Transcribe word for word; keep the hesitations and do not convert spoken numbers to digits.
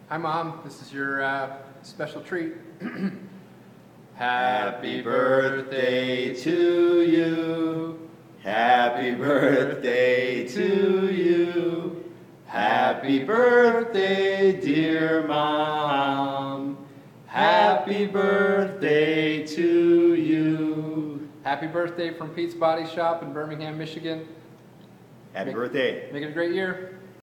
Hi, Mom. This is your uh, special treat. Happy birthday to you. Happy birthday to you. Happy birthday, dear Mom. Happy birthday to you. Happy birthday from Pete's Body Shop in Birmingham, Michigan. Happy Make, birthday. Make it a great year.